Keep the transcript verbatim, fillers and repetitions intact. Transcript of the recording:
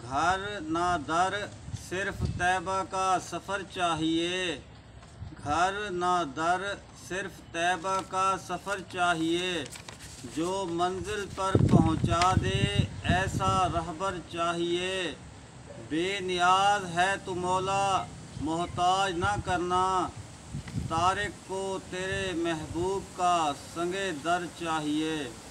घर ना दर सिर्फ तैबा का सफ़र चाहिए। घर ना दर सिर्फ तैबा का सफ़र चाहिए। जो मंजिल पर पहुंचा दे ऐसा रहबर चाहिए। बेनियाज है तू मौला मोहताज ना करना। तारिक को तेरे महबूब का संगे दर चाहिए।